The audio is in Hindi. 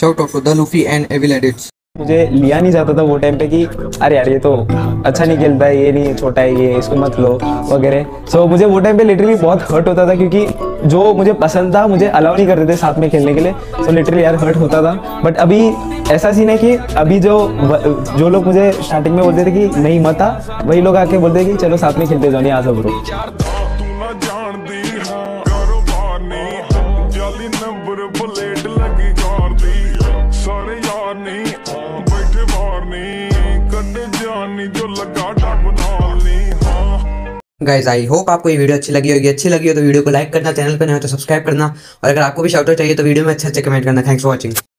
Shout out to the Luffy and Evil Edits. मुझे लिया नहीं जाता था वो टाइम पे कि अरे यार ये तो अच्छा नहीं खेलता है, ये नहीं, छोटा है ये, इसको मत लो वगैरह। सो मुझे वो टाइम पे लिटरली बहुत हर्ट होता था, क्योंकि जो मुझे पसंद था मुझे अलाउ नहीं करते थे साथ में खेलने के लिए। सो लिटरली यार हर्ट होता था। बट अभी ऐसा सीन है कि अभी जो लोग मुझे स्टार्टिंग में बोलते थे कि नहीं मत आ, वही लोग आके बोलते हैं कि चलो साथ में खेलते जाओ, नहीं आ जाओ ब्रो। गाइज आई होप आपको ये वीडियो अच्छी लगी होगी। अच्छी लगी हो तो वीडियो को लाइक करना, चैनल पर नए हो तो सब्सक्राइब करना, और अगर आपको भी शाउट आउट चाहिए तो वीडियो में अच्छे अच्छे कमेंट करना। Thanks for watching.